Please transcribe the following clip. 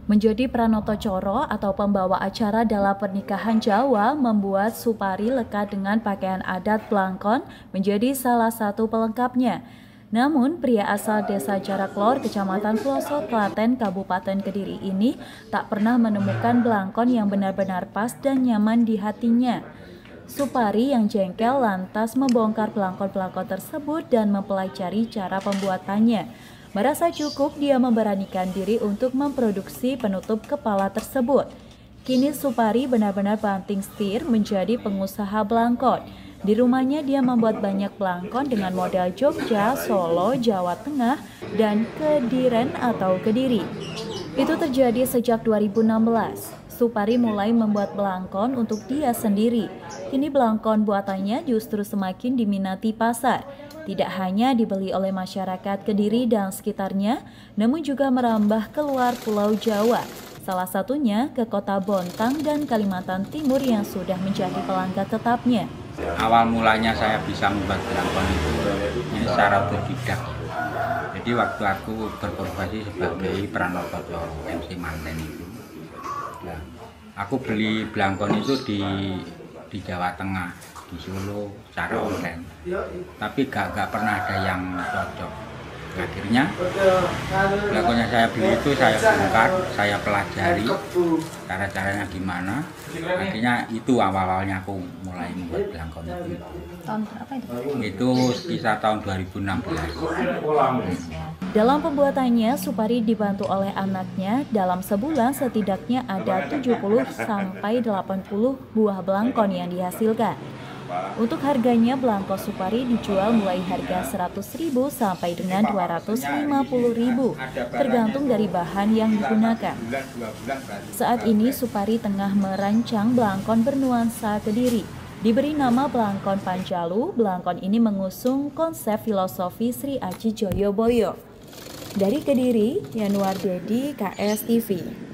Menjadi Pranoto Coro atau pembawa acara dalam pernikahan Jawa membuat Supari lekat dengan pakaian adat Blangkon menjadi salah satu pelengkapnya. Namun, pria asal desa Jaraklor, Kecamatan Pelosok, Klaten, Kabupaten Kediri ini tak pernah menemukan Blangkon yang benar-benar pas dan nyaman di hatinya. Supari yang jengkel lantas membongkar belangkon-belangkon tersebut dan mempelajari cara pembuatannya. Merasa cukup, dia memberanikan diri untuk memproduksi penutup kepala tersebut. Kini Supari benar-benar banting setir menjadi pengusaha belangkon. Di rumahnya dia membuat banyak belangkon dengan model Jogja, Solo, Jawa Tengah, dan Kediren atau Kediri. Itu terjadi sejak 2016. Supari mulai membuat belangkon untuk dia sendiri. Kini belangkon buatannya justru semakin diminati pasar. Tidak hanya dibeli oleh masyarakat Kediri dan sekitarnya, namun juga merambah keluar Pulau Jawa. Salah satunya ke Kota Bontang dan Kalimantan Timur yang sudah menjadi pelanggan tetapnya. Awal mulanya saya bisa membuat belangkon itu secara otodidak. Jadi waktu aku berprofesi sebagai Pranoto Coro MC Manten itu, nah, aku beli belangkon itu di Jawa Tengah, di Solo secara online, tapi gak pernah ada yang cocok. Akhirnya belangkonnya saya beli itu saya bongkar, saya pelajari cara-caranya gimana. Akhirnya itu awal-awalnya aku mulai membuat belangkon itu. Tahun berapa itu? Itu sekitar tahun 2016. Dalam pembuatannya, Supari dibantu oleh anaknya. Dalam sebulan setidaknya ada 70 sampai 80 buah belangkon yang dihasilkan. Untuk harganya, belangkon Supari dijual mulai harga 100.000 sampai dengan 250.000, tergantung dari bahan yang digunakan. Saat ini Supari tengah merancang belangkon bernuansa Kediri. Diberi nama Belangkon Panjalu, belangkon ini mengusung konsep filosofi Sri Aji Joyoboyo. Dari Kediri, Yanuar Dedi, KS TV.